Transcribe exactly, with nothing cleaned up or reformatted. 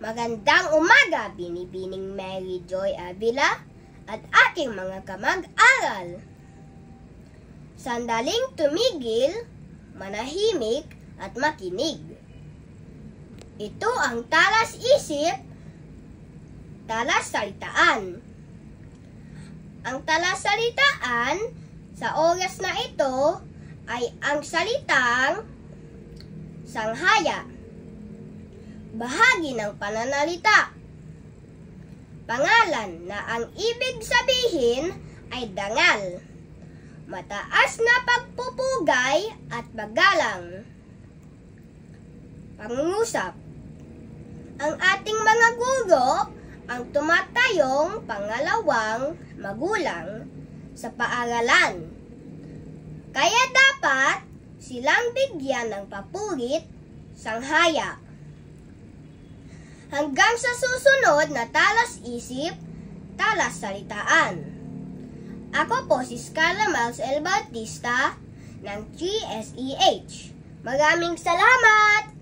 Magandang umaga, Binibining Mary Joy Avila at aking mga kamag-aral. Sandaling tumigil, manahimik at makinig. Ito ang talas-isip, talas-salitaan. Ang talas-salitaan sa oras na ito ay ang salitang sanghaya. Bahagi ng pananalita. Pangalan na ang ibig sabihin ay dangal, mataas na pagpupugay at magalang. Pangungusap. Ang ating mga guro ang tumatayong pangalawang magulang sa paaralan. Kaya dapat silang bigyan ng papurit, sanghaya. Hanggang sa susunod na talas-isip, talas-salitaan. Ako po si Scarla Miles L. Bautista ng G S E H. Maraming salamat!